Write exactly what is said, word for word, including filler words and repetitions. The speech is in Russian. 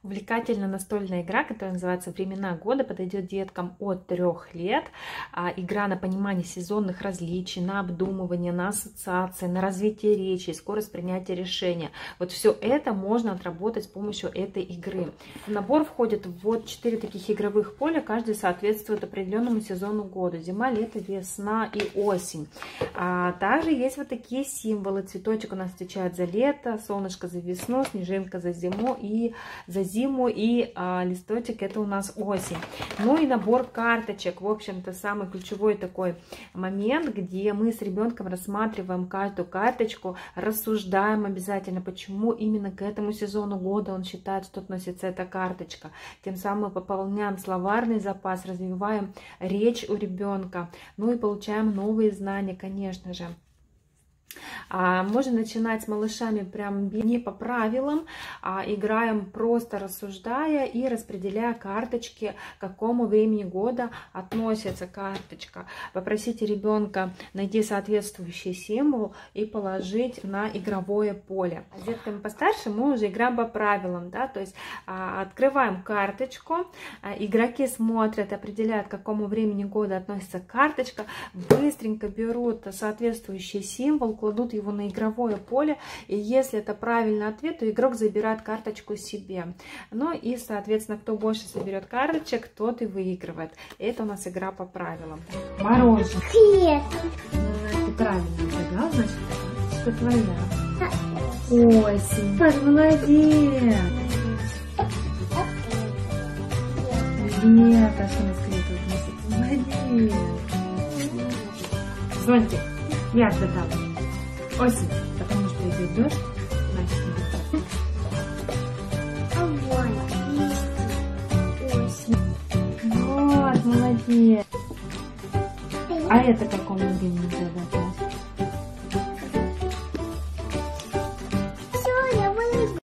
Увлекательная настольная игра, которая называется «Времена года», подойдет деткам от трех лет. Игра на понимание сезонных различий, на обдумывание, на ассоциации, на развитие речи, скорость принятия решения. Вот все это можно отработать с помощью этой игры. В набор входит вот четыре таких игровых поля, каждый соответствует определенному сезону года. Зима, лето, весна и осень. А также есть вот такие символы. Цветочек у нас отвечает за лето, солнышко за весну, снежинка за зиму и за зиму. зиму и а, листочек это у нас осень. Ну и набор карточек, в общем-то, самый ключевой такой момент, где мы с ребенком рассматриваем каждую карточку, рассуждаем обязательно, почему именно к этому сезону года он считает, что относится эта карточка. Тем самым пополняем словарный запас, развиваем речь у ребенка, ну и получаем новые знания, конечно же. А, можно начинать с малышами прям не по правилам, а играем просто рассуждая и распределяя карточки, к какому времени года относится карточка. Попросите ребенка найти соответствующий символ и положить на игровое поле. А с детками постарше мы уже играем по правилам, да, то есть а, открываем карточку, а, игроки смотрят, определяют, к какому времени года относится карточка, быстренько берут соответствующий символ, кладут его на игровое поле, и если это правильный ответ, то игрок забирает карточку себе. Ну и, соответственно, кто больше соберет карточек, тот и выигрывает. Это у нас игра по правилам. Мороженое. Привет. Ты правильно загадал, значит, что твоя. Осень. Паш, молодец. Лето, что у нас к лету относится. Молодец. Зонтик. Я отгадала. Осень, потому что идет дождь, значит, А вот, осень. вот, молодец. А это к какому времени года относится?